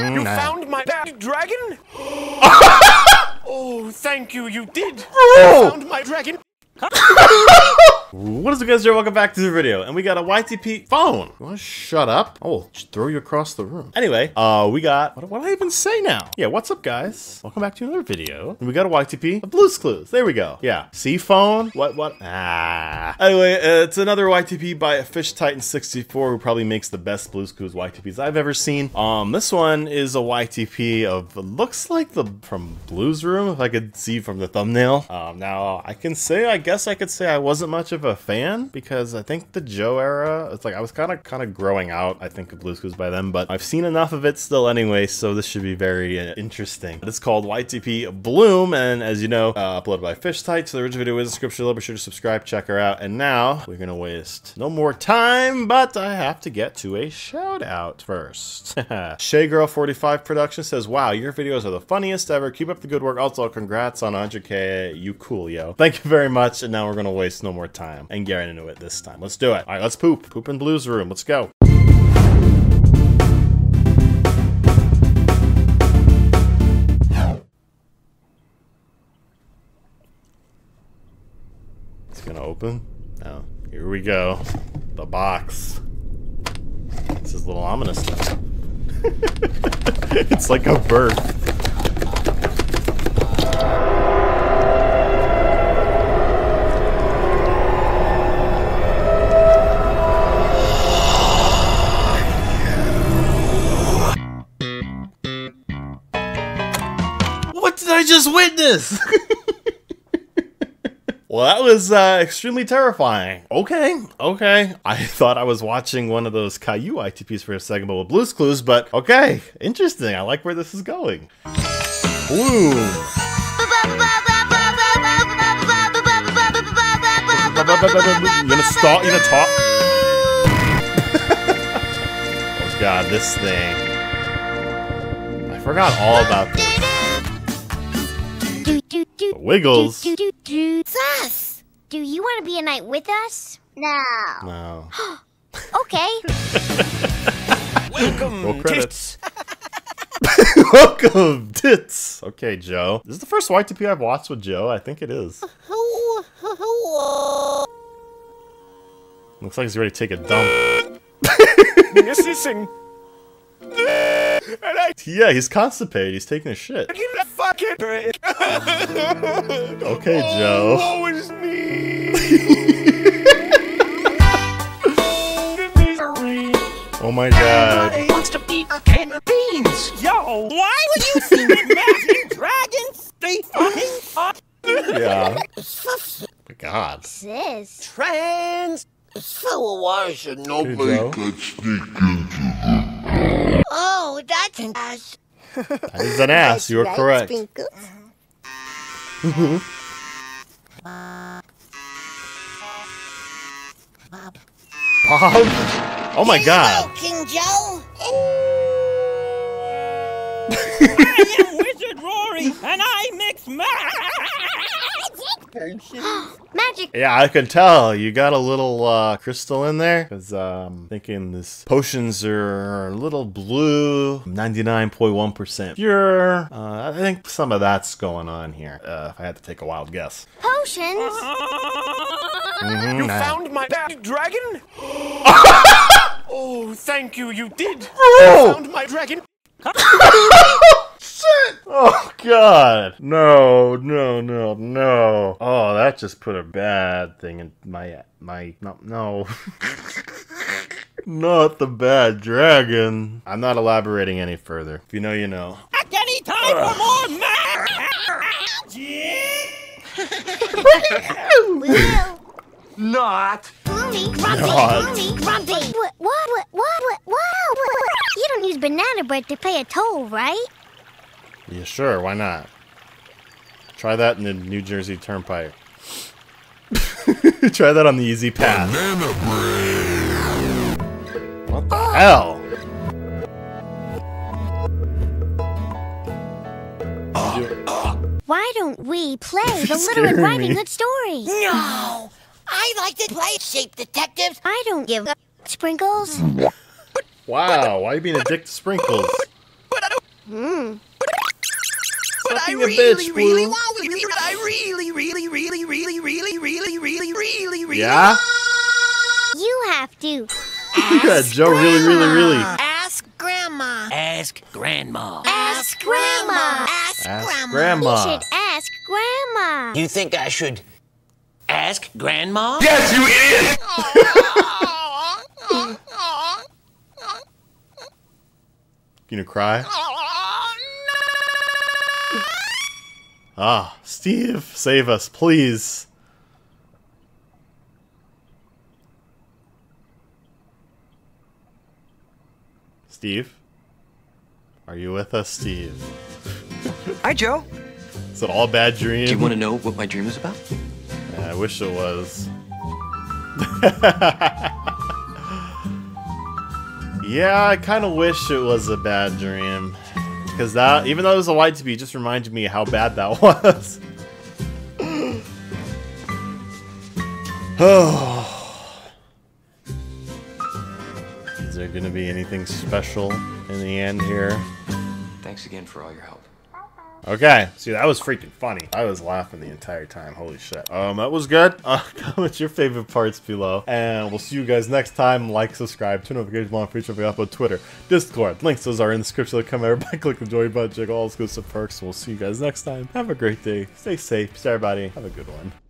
You found my dragon? Oh, thank you, you did. Oh! You found my dragon. What is up, guys? Welcome back to the video, and we got a YTP phone. You wanna shut up? Oh, just throw you across the room. Anyway, we got, what do I even say now? Yeah, what's up, guys? Welcome back to another video. And we got a YTP of Blue's Clues. There we go. Yeah, C phone. What? Anyway, it's another YTP by Fish Titan 64, who probably makes the best Blue's Clues YTPs I've ever seen. This one is a YTP of, looks like from Blue's Room, if I could see from the thumbnail. Now I guess I could say I wasn't much of a fan, because I think the Joe era, it's like I was kind of growing out, I think, of Blue's Clues by then, but I've seen enough of it still anyway, so this should be very interesting. It's called YTP Bloom, and as you know, uploaded by Fish Titan, so the original video is in the description below. Be sure to subscribe, check her out, and now we're gonna waste no more time, but I have to get to a shout out first. ShayGirl45 Production says, wow, your videos are the funniest ever. Keep up the good work. Also, congrats on 100K. You cool, yo. Thank you very much, and now we're gonna waste no more time and get into it this time. Let's do it. All right, let's poop. Poop in Blue's Room. Let's go. It's gonna open. Oh, here we go. The box. This is a little ominous stuff. It's like a bird. What did I just witness? Well, that was extremely terrifying. Okay. I thought I was watching one of those Caillou ITPs for a second, but with Blue's Clues, but okay. Interesting. I like where this is going. Bloom. You gonna start? You gonna talk? Oh god, this thing. I forgot all about this. Wiggles. Sus! Do you want to be a knight with us? No. Okay. Welcome, tits. Welcome, tits. Okay, Joe. This is the first YTP I've watched with Joe. I think it is. Looks like he's ready to take a dump. Assisting. Yeah, he's constipated. He's taking a shit. Okay, Joe. Oh, it's me. Oh my god. Everybody wants to be a can of beans. Yo, why would you think Magic Dragons stay fucking up? Yeah. My god. Sis. Trans. So why should Hey, nobody? Joe. Oh, that's an ass. That is an ass. You are correct. Bob. Oh my god. King Joe. I am Wizard Rory, and I mix magic. Magic. Yeah, I can tell. You got a little crystal in there. Because I'm thinking this potions are a little blue. 99.1% pure. I think some of that's going on here. If I had to take a wild guess. Potions. You found my dragon? Oh, thank you, you did. Oh! You found my dragon. Shit! Oh god! No. Oh, that just put a bad thing in no. Not the bad dragon. I'm not elaborating any further. If you know, you know. At any time for more magic. Not. Gloomy. God. Grumpy. Grumpy. What? You don't use banana bread to pay a toll, right? Yeah, sure. Why not? Try that in the New Jersey Turnpike. Try that on the Easy Pass. Banana bread. What the hell? Why don't we play the Little Red Riding Hood story? No! I like to play Shape Detectives. I don't give a Sprinkles. Wow, why are you being a dick to Sprinkles? But I don't being a bitch, Blue. Yeah? You have to. Yeah, Joe really. Ask Grandma. Ask Grandma. Ask Grandma. Ask You Grandma. should ask Grandma. You think I should ask Grandma? Yes, you idiot! You gonna cry? Ah, Steve, save us, please. Steve? Are you with us, Steve? Hi, Joe. Is it all a bad dream? Do you want to know what my dream is about? Yeah, I wish it was. Yeah, I kind of wish it was a bad dream. Because that, even though it was a YTP, it just reminded me how bad that was. Is there gonna be anything special in the end here? Thanks again for all your help. Okay, see, that was freaking funny. I was laughing the entire time. Holy shit. That was good. Comment your favorite parts below. And we'll see you guys next time. Like, subscribe, turn notifications on for each of you upload, Twitter, Discord. Links, those are in the description. Come everybody, click the join button, check all exclusive perks. We'll see you guys next time. Have a great day. Stay safe. Peace, everybody. Have a good one.